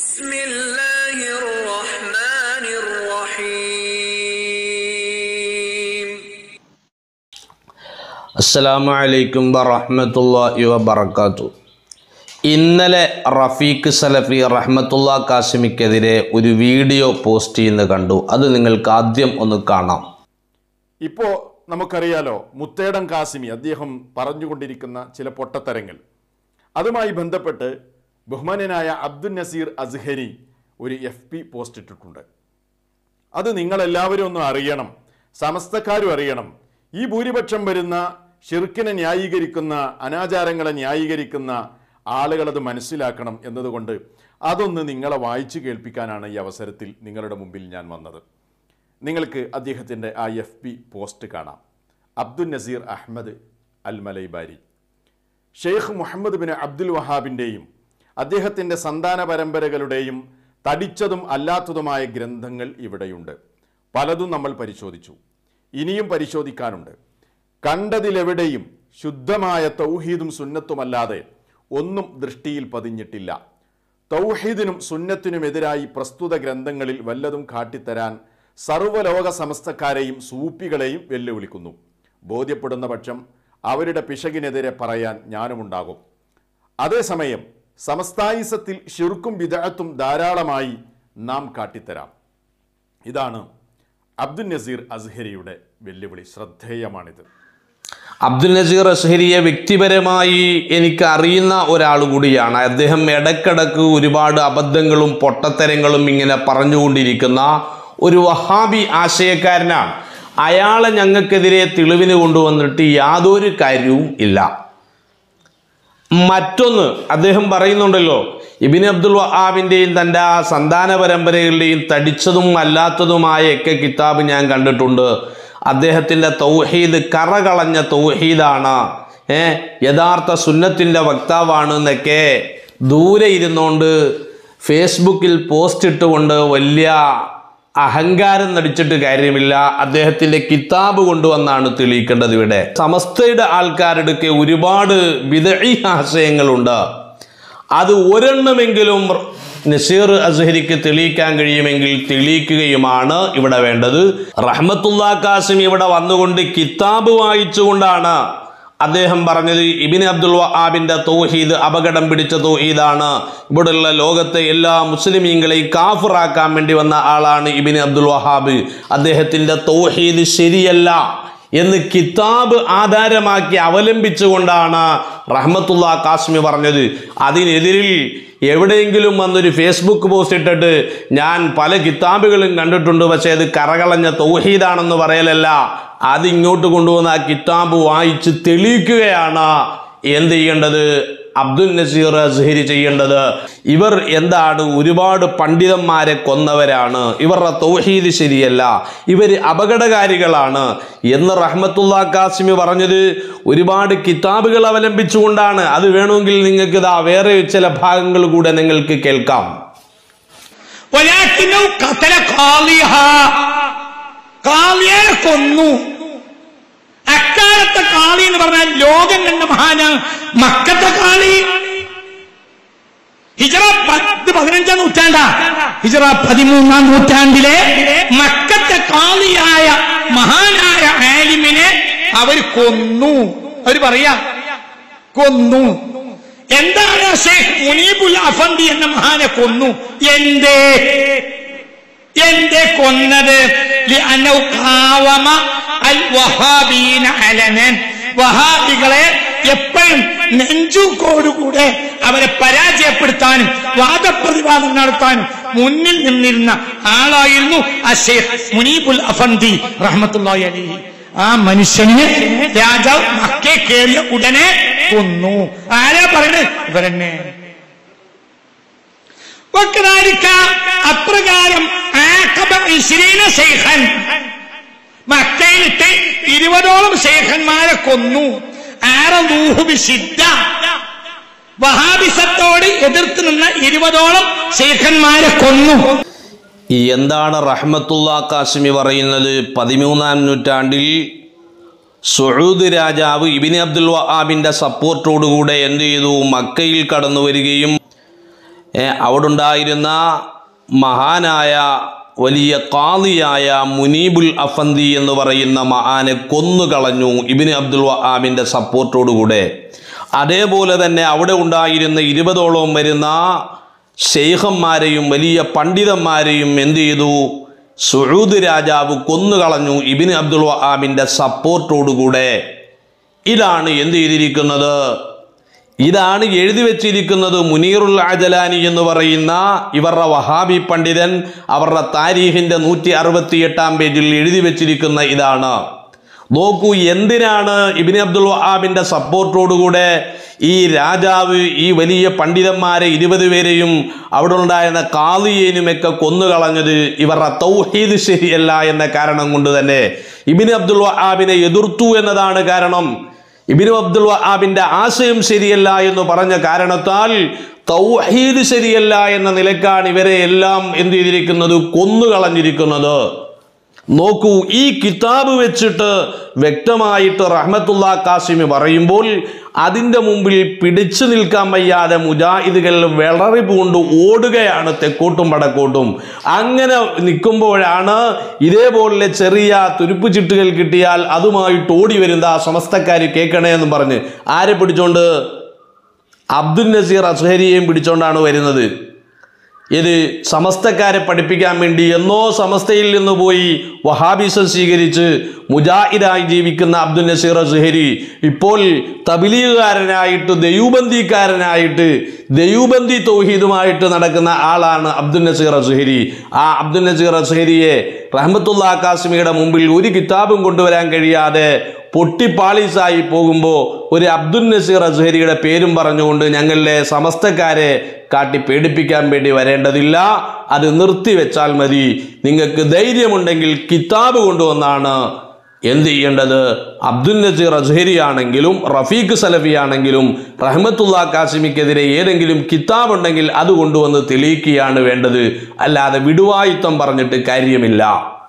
Bismillahirrahmanirrahim. അസ്സലാമു അലൈക്കും വറഹ്മത്തുള്ളാഹി വബറകാതുഹു. ഇന്നലെ റഫീഖ് സലഫി റഹ്മത്തുള്ളാ കാസിമിക്കെതിരെ ഒരു വീഡിയോ പോസ്റ്റ് ചെയ്യുന്നത് കണ്ടു. അത് നിങ്ങൾക്ക് ആദ്യം ഒന്ന് കാണാം. ഇപ്പോൾ നമുക്കറിയാലോ, മുത്തേടം കാസിമി അദ്ദേഹം പറഞ്ഞുകൊണ്ടിരിക്കുന്ന ചില പൊട്ടത്തരങ്ങൾ, അതുമായി ബന്ധപ്പെട്ട് ബഹുമാന്യനായ അബ്ദുൽ നസീർ അസ്ഹരി ഒരു FB പോസ്റ്റ് ഇട്ടിട്ടുണ്ട്. അത് നിങ്ങളെല്ലാവരും ഒന്ന് അറിയണം, സമസ്തക്കാരും അറിയണം. ഈ ഭൂരിപക്ഷം വരുന്ന ഷിർക്കിനെ ന്യായീകരിക്കുന്ന, അനാചാരങ്ങളെ ന്യായീകരിക്കുന്ന ആളുകളത് മനസ്സിലാക്കണം എന്നതുകൊണ്ട് അതൊന്ന് നിങ്ങളെ വായിച്ചു കേൾപ്പിക്കാനാണ് ഈ അവസരത്തിൽ നിങ്ങളുടെ മുമ്പിൽ ഞാൻ വന്നത്. നിങ്ങൾക്ക് അദ്ദേഹത്തിൻ്റെ ആ FB പോസ്റ്റ് കാണാം. Abdul Naseer Ahmad Al Malaibari, Sheikh Muhammad bin Abdul വഹാബിൻ്റെയും അദ്ദേഹത്തിൻ്റെ സന്താന പരമ്പരകളുടെയും തടിച്ചതും അല്ലാത്തതുമായ ഗ്രന്ഥങ്ങൾ ഇവിടെയുണ്ട്. പലതും നമ്മൾ പരിശോധിച്ചു, ഇനിയും പരിശോധിക്കാനുണ്ട്. കണ്ടതിലെവിടെയും ശുദ്ധമായ തൗഹീദും സുന്നത്തുമല്ലാതെ ഒന്നും ദൃഷ്ടിയിൽ പതിഞ്ഞിട്ടില്ല. തൗഹീദിനും സുന്നത്തിനുമെതിരായി പ്രസ്തുത ഗ്രന്ഥങ്ങളിൽ വല്ലതും കാട്ടിത്തരാൻ സർവ്വലോക സമസ്തക്കാരെയും സൂപ്പികളെയും വെല്ലുവിളിക്കുന്നു. ബോധ്യപ്പെടുന്ന പക്ഷം അവരുടെ പിശകിനെതിരെ പറയാൻ ഞാനുമുണ്ടാകും. അതേസമയം സമസ്തായിസത്തിൽ ഷിർക്കും ബിദ്അത്തും ധാരാളമായി നാം കാട്ടിത്തരാം. ഇതാണ് അബ്ദുൽ നസീർ അസ്ഹരിയുടെ വെല്ലുവിളി. ശ്രദ്ധേയമാണിത്. അബ്ദുൽ നസീർ അസ്ഹരിയെ വ്യക്തിപരമായി എനിക്ക് അറിയുന്ന ഒരാൾ കൂടിയാണ്. അദ്ദേഹം ഇടക്കിടക്ക് ഒരുപാട് അബദ്ധങ്ങളും പൊട്ടത്തരങ്ങളും ഇങ്ങനെ പറഞ്ഞുകൊണ്ടിരിക്കുന്ന ഒരു വഹാബി ആശയക്കാരനാണ്. അയാളെ ഞങ്ങൾക്കെതിരെ തെളിവിന് കൊണ്ടുവന്നിട്ട് യാതൊരു കാര്യവും ഇല്ല. മറ്റൊന്ന്, അദ്ദേഹം പറയുന്നുണ്ടല്ലോ, ഇബ്നു അബ്ദുൽ വഹാബിൻ്റെയും തൻ്റെ ആ സന്താന പരമ്പരകളുടെയും തടിച്ചതും അല്ലാത്തതുമായ ഒക്കെ കിതാബ് ഞാൻ കണ്ടിട്ടുണ്ട്. അദ്ദേഹത്തിൻ്റെ തൗഹീദ് കറകളഞ്ഞ തൗഹീദാണ്, യഥാർത്ഥ സുന്നത്തിൻ്റെ വക്താവാണ് എന്നൊക്കെ ദൂരെ ഇരുന്നുകൊണ്ട് ഫേസ്ബുക്കിൽ പോസ്റ്റ് ഇട്ടുകൊണ്ട് വലിയ അഹങ്കാരം നടിച്ചിട്ട് കാര്യമില്ല. അദ്ദേഹത്തിൻ്റെ കിതാബ് കൊണ്ടുവന്നാണ് തെളിയിക്കേണ്ടത്. ഇവിടെ സമസ്തയുടെ ആൾക്കാരുടെയൊക്കെ ഒരുപാട് ബിദ്ഈ ആശയങ്ങളുണ്ട്. അത് ഒരെണ്ണമെങ്കിലും നസീർ അസ്ഹരിക്ക് തെളിയിക്കാൻ കഴിയുമെങ്കിൽ തെളിയിക്കുകയുമാണ് ഇവിടെ വേണ്ടത്. റഹ്മത്തുള്ളാ കാസിമി ഇവിടെ വന്നുകൊണ്ട് കിതാബ് വായിച്ചുകൊണ്ടാണ് അദ്ദേഹം പറഞ്ഞത് ഇബ്നു അബ്ദുൽ വഹാബിൻ്റെ തൗഹീദ് അപകടം പിടിച്ച തൗഹീദാണ്, ഇവിടെയുള്ള ലോകത്തെ എല്ലാ മുസ്ലിമീങ്ങളെയും കാഫിറാക്കാൻ വേണ്ടി വന്ന ആളാണ് ഇബ്നു അബ്ദുൽ വഹാബ്, അദ്ദേഹത്തിൻ്റെ തൗഹീദ് ശരിയല്ല എന്ന് കിതാബ് ആധാരമാക്കി അവലംബിച്ചുകൊണ്ടാണ് റഹ്മത്തുള്ളാ കാസിമി പറഞ്ഞത്. അതിനെതിരിൽ എവിടെയെങ്കിലും വന്നൊരു ഫേസ്ബുക്ക് പോസ്റ്റ് ഇട്ടിട്ട് ഞാൻ പല കിതാബുകളും കണ്ടിട്ടുണ്ട്, പക്ഷേ അത് കറകളഞ്ഞ തൗഹീദാണെന്ന് പറയലല്ല, അതിങ്ങോട്ട് കൊണ്ടുവന്ന് ആ കിതാബ് വായിച്ച് തെളിയിക്കുകയാണ് എന്ത് ചെയ്യേണ്ടത്, അബ്ദുൽ നസീർ അസ്ഹരി ചെയ്യേണ്ടത്. ഇവർ എന്താണ്, ഒരുപാട് പണ്ഡിതന്മാരെ കൊന്നവരാണ്, ഇവരുടെ തൗഹീദ് ശരിയല്ല, ഇവർ അപകടകാരികളാണ് എന്ന് റഹ്മത്തുള്ളാ കാസിമി പറഞ്ഞത് ഒരുപാട് കിതാബുകൾ അവലംബിച്ചുകൊണ്ടാണ്. അത് വേണമെങ്കിൽ നിങ്ങൾക്ക് ഇതാ വേറെ ചില ഭാഗങ്ങൾ കൂടെ നിങ്ങൾക്ക് കേൾക്കാം. കൊന്നു. അക്കാലത്തെ കാളി എന്ന് പറഞ്ഞാൽ ലോകം കണ്ട മഹാന മക്കത്തെ കാളി. ഹിജ്റ 15-ാം നൂറ്റാണ്ടാ, ഹിജ്റ 13-ാം നൂറ്റാണ്ടിലെ മക്കത്തെ കാളിയായ മഹാനായ ആലിമിനെ അവർ കൊന്നു. അവർ പറയാ കൊന്നു. എന്താണ് ഷെയ്ഖ് മുനീബുൽ അഫന്ദി എന്ന മഹാനെ കൊന്നു? എന്തേ കൊന്നത്? വഹാബികളെ എപ്പോഴും നെഞ്ചൂക്കോടുകൂടെ അവരെ പരാജയപ്പെടുത്താനും വാദപ്രതിവാദം നടത്താനും മുന്നിൽ നിന്നിരുന്ന ആളായിരുന്നു ഷെയ്ഖ് മുനീബുൽ അഫന്ദി റഹ്മത്തുള്ളാഹി അലൈഹി. ആ മനുഷ്യനെ രാജാവ് മക്കേ കയറിയ ഉടനെ കൊന്നു. ആരാ പറയുന്നത്? ഇവരെന്നെ. അപ്രകാരം മക്കയിലിട്ട് 20ഓളം ശൈഖന്മാരെ കൊന്നു. വഹാബിസത്തോട് എതിർത്ത് നിന്ന 20ഓളം ശൈഖന്മാരെ കൊന്നു. എന്താണ് റഹ്മത്തുള്ളാ കാസിമി പറയുന്നത്? 13-ാം നൂറ്റാണ്ടിൽ സൗദ് രാജാവ് ഇബ്നു അബ്ദുൽ വഹാബിൻ്റെ സപ്പോർട്ടോടുകൂടെ എന്ത് ചെയ്തു? മക്കയിൽ കടന്നു വരികയും അവിടെ ഉണ്ടായിരുന്ന മഹാനായ വലിയ ഖാദിയായ മുനീബുൽ അഫന്തി എന്ന് പറയുന്ന മഹാനെ കൊന്നുകളഞ്ഞു ഇബ്നു അബ്ദുൽ വഹാബിൻ്റെ സപ്പോർട്ടോടുകൂടെ. അതേപോലെ തന്നെ അവിടെ ഉണ്ടായിരുന്ന 20ഓളം വരുന്ന ശൈഖന്മാരെയും വലിയ പണ്ഡിതന്മാരെയും എന്ത് ചെയ്തു? സഊദ് രാജാവ് കൊന്നുകളഞ്ഞു ഇബ്നു അബ്ദുൽ വഹാബിൻ്റെ സപ്പോർട്ടോടുകൂടെ. ഇതാണ് എന്ത് ചെയ്തിരിക്കുന്നത്? ഇതാണ് എഴുതി വെച്ചിരിക്കുന്നത്. മുനീറുൽ അജലാനി എന്ന് പറയുന്ന ഇവരുടെ വഹാബി പണ്ഡിതൻ അവരുടെ താരീഖിൻ്റെ 168-ാം പേജിൽ എഴുതി വെച്ചിരിക്കുന്ന ഇതാണ്. നോക്കൂ, എന്തിനാണ് ഇബ്നു അബ്ദുൽ വഹാബിൻ്റെ സപ്പോർട്ടോടുകൂടെ ഈ രാജാവ് ഈ വലിയ പണ്ഡിതന്മാരെ 20 പേരെയും അവിടെ ഉണ്ടായിരുന്ന ഖാദിയേനുമൊക്കെ കൊന്നുകളഞ്ഞത്? ഇവരുടെ തൗഹീദ് ശരിയല്ല എന്ന കാരണം കൊണ്ട് തന്നെ ഇബ്നു അബ്ദുൽ വഹാബിനെ എതിർത്തു എന്നതാണ് കാരണം. ഇബ്നു അബ്ദുൽ വഹാബിൻ്റെ ആശയം ശരിയല്ല എന്ന് പറഞ്ഞ കാരണത്താൽ തൗഹീദ് ശരിയല്ല എന്ന നിലക്കാണ് ഇവരെ എല്ലാം എന്ത് ചെയ്തിരിക്കുന്നത്? കൊന്നുകളഞ്ഞിരിക്കുന്നത്. നോക്കൂ, ഈ കിതാബ് വെച്ചിട്ട് വ്യക്തമായിട്ട് റഹ്മത്തുള്ളാഹി കാസിമി പറയുമ്പോൾ അതിൻ്റെ മുമ്പിൽ പിടിച്ചു നിൽക്കാൻ വയ്യാതെ മുജാഹിദുകൾ വിളറി പൂണ്ട് ഓടുകയാണ് തെക്കോട്ടും വടക്കോട്ടും. അങ്ങനെ നിൽക്കുമ്പോഴാണ് ഇതേപോലെ ചെറിയ തുരുപ്പ് ചിട്ടുകൾ കിട്ടിയാൽ അതുമായിട്ട് ഓടി വരുന്ന ആ സമസ്തക്കാർ കേൾക്കണേ എന്ന് പറഞ്ഞ് ആരെ പിടിച്ചോണ്ട്? അബ്ദുൽ നസീർ അസ്ഹരിയെയും പിടിച്ചോണ്ടാണ് വരുന്നത്. ഇത് സമസ്തക്കാരെ പഠിപ്പിക്കാൻ വേണ്ടി എന്നോ സമസ്തയിൽ നിന്ന് പോയി വഹാബിസം സ്വീകരിച്ച് മുജാഹിദായി ജീവിക്കുന്ന അബ്ദുൽ നസീർ അസ്ഹരി ഇപ്പോൾ തബ്ലീഗുകാരനായിട്ട് ദെയൂബന്ദി തൗഹീദുമായിട്ട് നടക്കുന്ന ആളാണ് അബ്ദുൽ നസീർ അസ്ഹരി. ആ അബ്ദുൽ നസീർ അസ്ഹരിയെ റഹ്മത്തുള്ളാഹി കാസിമിയുടെ മുമ്പിൽ ഒരു കിതാബും കൊണ്ടുവരാൻ കഴിയാതെ പൊട്ടിപ്പാളീസായി പോകുമ്പോൾ ഒരു അബ്ദുൽ നസീർ അസ്ഹരിയുടെ പേരും പറഞ്ഞുകൊണ്ട് ഞങ്ങളിലെ സമസ്തക്കാരെ കാട്ടി പേടിപ്പിക്കാൻ വേണ്ടി വരേണ്ടതില്ല. അത് നിർത്തിവെച്ചാൽ മതി. നിങ്ങൾക്ക് ധൈര്യമുണ്ടെങ്കിൽ കിതാബ് കൊണ്ടുവന്നാണ് എന്ത് ചെയ്യേണ്ടത്? അബ്ദുൽ നസീർ അസ്ഹരി ആണെങ്കിലും റഫീഖ് സലഫി ആണെങ്കിലും റഹ്മത്തുള്ളാഹി കാസിമിക്കെതിരെ ഏതെങ്കിലും കിതാബ് ഉണ്ടെങ്കിൽ അത് കൊണ്ടുവന്ന് തെളിയിക്കുകയാണ് വേണ്ടത്. അല്ലാതെ വിടുവായിത്തം പറഞ്ഞിട്ട് കാര്യമില്ല.